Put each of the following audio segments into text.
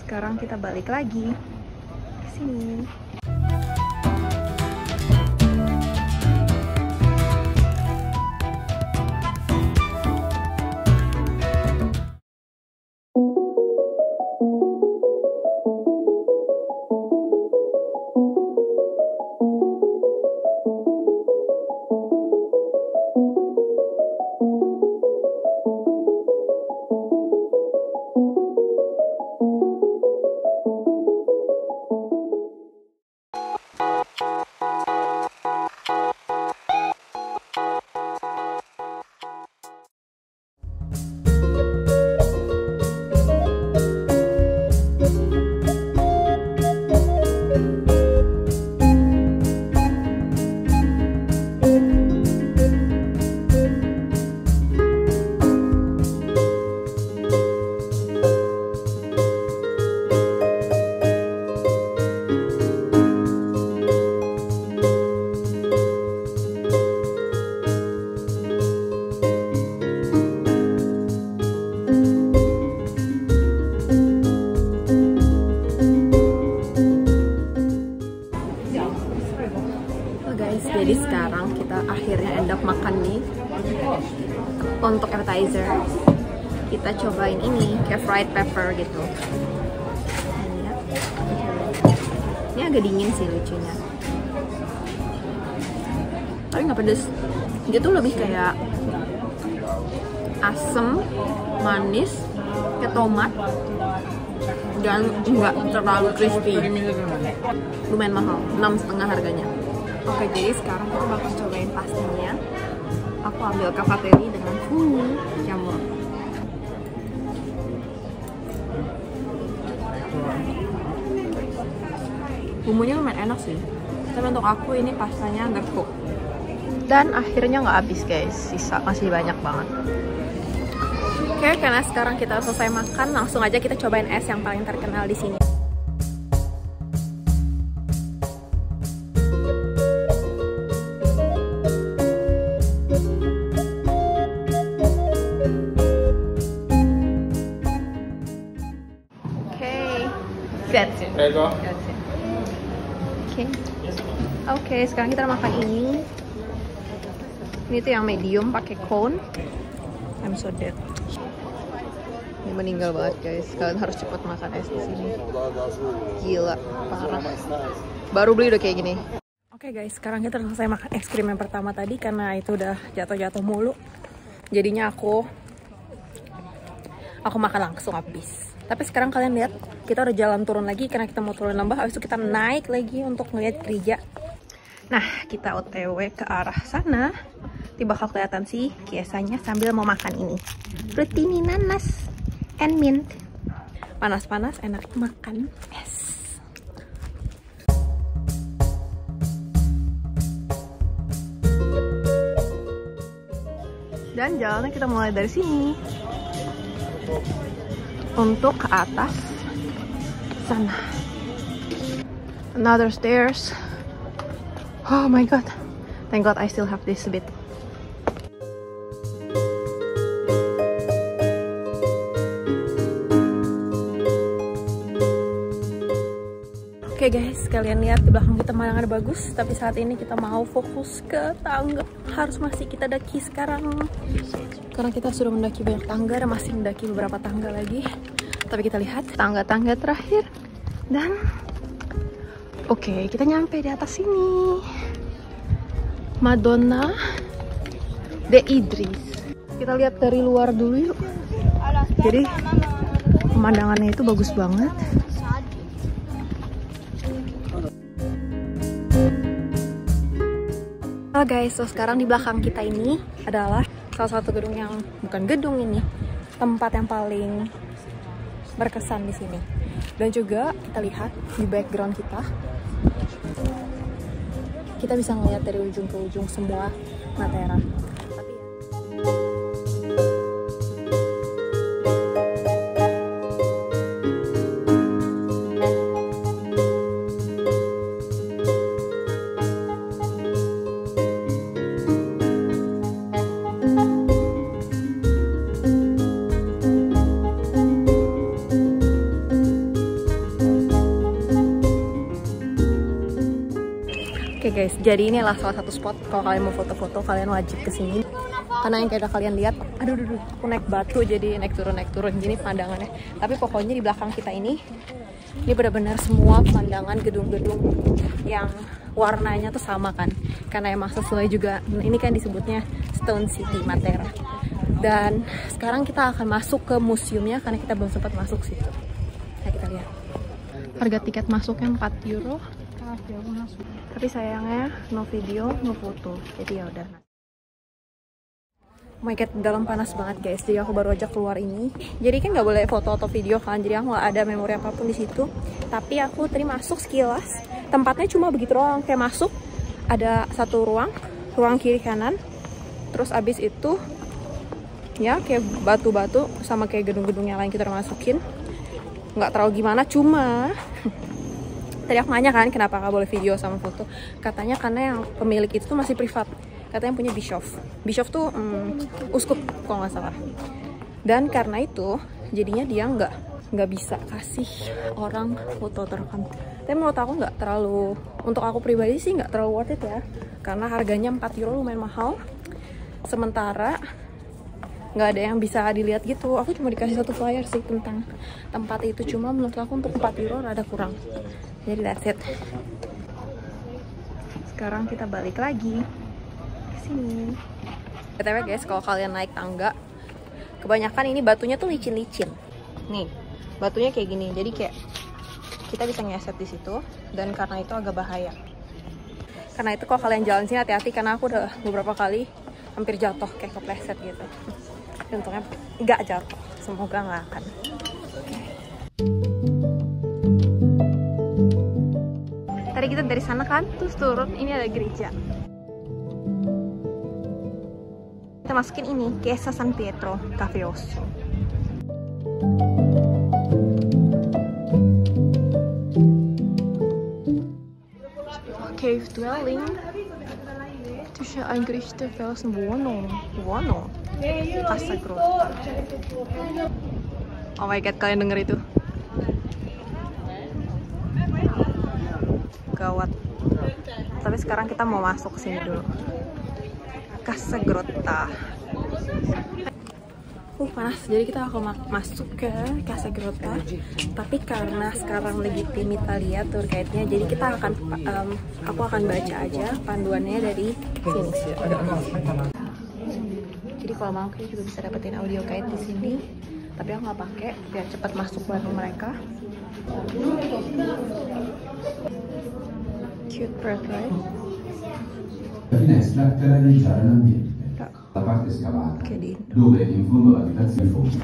sekarang kita balik lagi ke sini. Jadi sekarang kita akhirnya end up makan nih. Untuk appetizer kita cobain ini kayak fried pepper gitu. Ini agak dingin sih lucunya, tapi nggak pedes. Dia tuh lebih kayak asem, manis, kayak tomat, dan nggak terlalu crispy. Lumayan mahal, 6,5 harganya. Oke, jadi sekarang kita bakal cobain pastinya. Aku ambil cavatelli dengan full jamur. Bumbunya lumayan enak sih, tapi untuk aku ini pastanya undercooked. Dan akhirnya nggak habis guys, sisa masih banyak banget. Oke, karena sekarang kita selesai makan, langsung aja kita cobain es yang paling terkenal di sini. Grazie. Prego. Grazie. Oke, sekarang kita makan ini. Ini tuh yang medium pakai cone. I'm so dead. Ini meninggal banget guys. Kalian harus cepat makan es di sini. Gila, parah. Baru beli udah kayak gini. Oke guys, sekarang kita selesai makan es krim yang pertama tadi karena itu udah jatuh-jatuh mulu. Jadinya aku makan langsung habis. Tapi sekarang kalian lihat, kita udah jalan turun lagi karena kita mau turun lembah. Habis itu kita naik lagi untuk ngeliat gereja. Nah, kita OTW ke arah sana. Nanti bakal kelihatan sih kiasannya sambil mau makan ini. Rutini nanas and mint. Panas-panas, enak makan es. Dan jalannya kita mulai dari sini untuk ke atas sana. Another stairs. Oh my god, thank god I still have this bit. Oke guys, kalian lihat di belakang kita pemandangan bagus, tapi saat ini kita mau fokus ke tangga. Harus masih kita daki sekarang. Karena kita sudah mendaki banyak tangga dan masih mendaki beberapa tangga lagi. Tapi kita lihat tangga-tangga terakhir. Dan oke, kita nyampe di atas sini. Madonna de Idris. Kita lihat dari luar dulu yuk. Jadi pemandangannya itu bagus banget. Halo guys, so sekarang di belakang kita ini adalah salah satu gedung yang, bukan gedung ini, tempat yang paling berkesan di sini. Dan juga kita lihat di background kita bisa ngeliat dari ujung ke ujung semua Matera. guys, jadi ini adalah salah satu spot kalau kalian mau foto-foto kalian wajib kesini. Karena yang kayak kalian lihat, aduh aku naik batu jadi naik turun gini pandangannya. Tapi pokoknya di belakang kita ini benar-benar semua pemandangan gedung-gedung yang warnanya tuh sama kan. Karena emang sesuai juga, ini kan disebutnya Stone City Matera. Dan sekarang kita akan masuk ke museumnya karena kita belum sempat masuk situ. Nah, kita lihat. Harga tiket masuknya 4 euro. Tapi sayangnya no video, no foto. Jadi ya udah. Oh my god, dalam panas banget guys. Jadi aku baru aja keluar ini. Jadi kan nggak boleh foto atau video kan. Jadi aku nggak ada memori apapun di situ. Tapi aku tadi masuk sekilas. Tempatnya cuma begitu doang. Kayak masuk ada satu ruang kiri kanan. Terus abis itu ya kayak batu-batu sama kayak gedung-gedung yang lain kita udah masukin. Nggak terlalu gimana, cuma tadi aku nanya kan kenapa nggak boleh video sama foto. Katanya karena yang pemilik itu tuh masih privat. Katanya punya bishop tuh uskup kalau nggak salah. Dan karena itu jadinya dia nggak bisa kasih orang foto terekam. Tapi menurut aku nggak terlalu, untuk aku pribadi sih nggak terlalu worth it ya. Karena harganya 4 euro lumayan mahal. Sementara nggak ada yang bisa dilihat gitu. Aku cuma dikasih satu flyer sih tentang tempat itu, cuma menurut aku untuk 4 euro rada kurang. Jadi that's it. Sekarang kita balik lagi ke sini. BTW guys, kalau kalian naik tangga, kebanyakan ini batunya tuh licin-licin. Nih, batunya kayak gini. Jadi kayak kita bisa ngeset di situ, dan karena itu agak bahaya. Karena itu kalau kalian jalan sini hati-hati, karena aku udah beberapa kali hampir jatuh kayak kepleset gitu. Untungnya nggak jatuh, semoga nggak akan. Tadi kita dari sana kan, terus turun, ini ada gereja. Kita masukin ini, Chiesa San Pietro, Cafe Osso. Cave dwelling. Tussen eingerichte Felsenwohnung. Casa Grotta. Oh my god, kalian denger itu? Gawat. Tapi sekarang kita mau masuk sini dulu. Casa Grotta. Panas. Jadi kita akan masuk ke Casa Grotta. Tapi karena sekarang lagi tim Italia terkaitnya, jadi kita akan aku akan baca aja panduannya dari sini. Jadi kalau mau kita juga bisa dapetin audio guide di sini. Tapi aku nggak pakai biar cepat masuk bareng mereka. Cute bird, right? La finestra per realizzare l'ambiente. La parte scavata, dove in fondo all'abitazione fondo.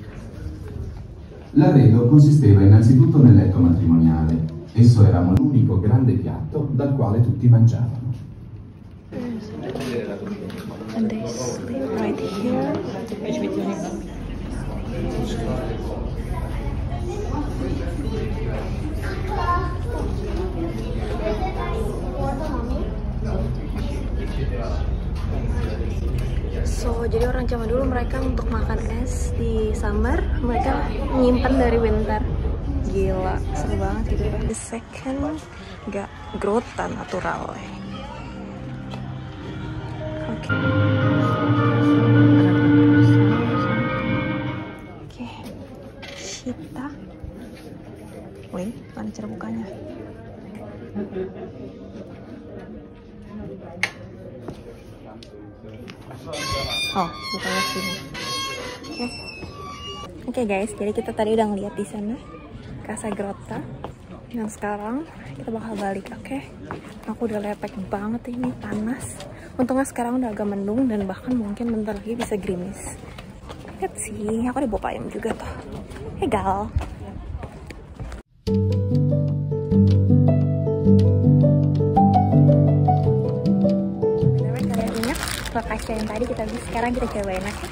L'arredo consisteva innanzitutto nel letto matrimoniale. Esso era l'unico grande piatto dal quale tutti mangiavano. And they sleep right here. So, jadi orang zaman dulu mereka untuk makan es di summer, mereka nyimpen dari winter. Gila, seru banget gitu. The second Grotta Naturale. Oke. Oke. Shita. Wait, mana cara bukanya? Oh, bukanya sini. Oke guys, jadi kita tadi udah ngeliat di sana Casa Grotta. Dan sekarang kita bakal balik, oke? Aku udah lepek banget ini, panas. Untungnya sekarang udah agak mendung dan bahkan mungkin bentar lagi bisa gerimis. Lihat sih, aku udah bawa payung juga tuh. Egal. Kalian ingat lokasi yang tadi kita beli? Sekarang kita cobain, oke?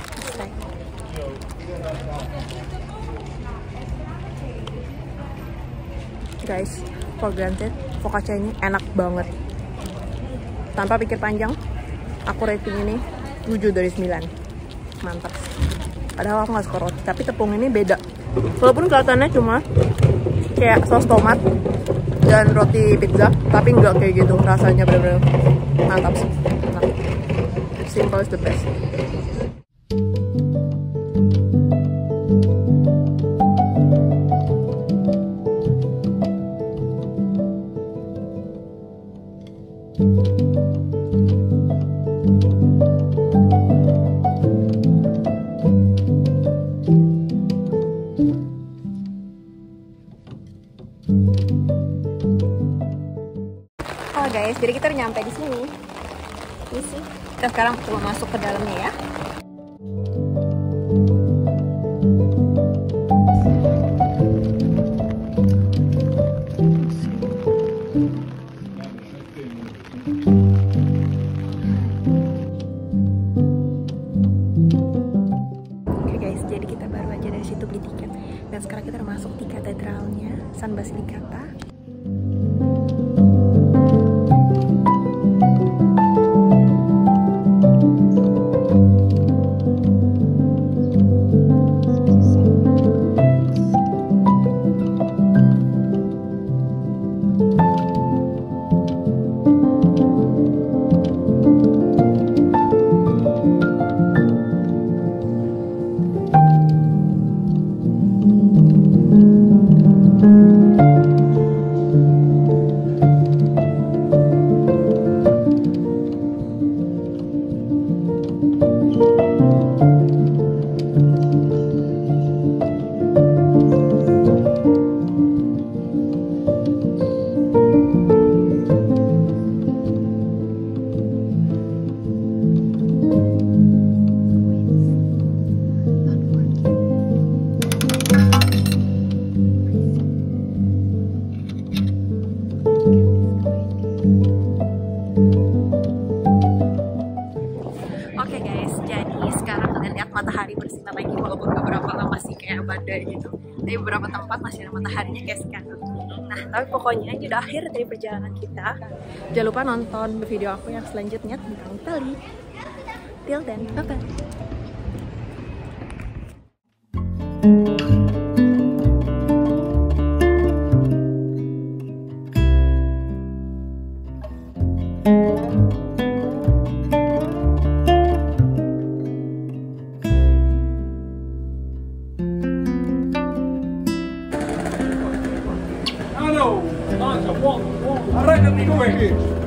Guys, for granted, focaccia ini enak banget. Tanpa pikir panjang, aku rating ini 7 dari 9. Mantap. Padahal aku gak suka roti, tapi tepung ini beda. Walaupun kelihatannya cuma kayak saus tomat, dan roti pizza, tapi nggak kayak gitu rasanya, bener-bener mantap sih. Nah, simple is the best. Oh guys, jadi kita udah nyampe di sini. Ini sih. Kita sekarang coba masuk ke dalamnya ya. Oke guys, jadi kita baru aja dari situ beli tiket. Dan sekarang kita udah masuk di katedralnya San Basilicata. Oke guys, jadi sekarang kalian lihat matahari bersinar lagi walaupun beberapa masih kayak badai gitu. Tapi beberapa tempat masih ada mataharinya kayak sekarang. Nah, tapi pokoknya ini udah akhir dari perjalanan kita. Jangan lupa nonton video aku yang selanjutnya tentang Italy. Till then, bye-bye. Arrendati due!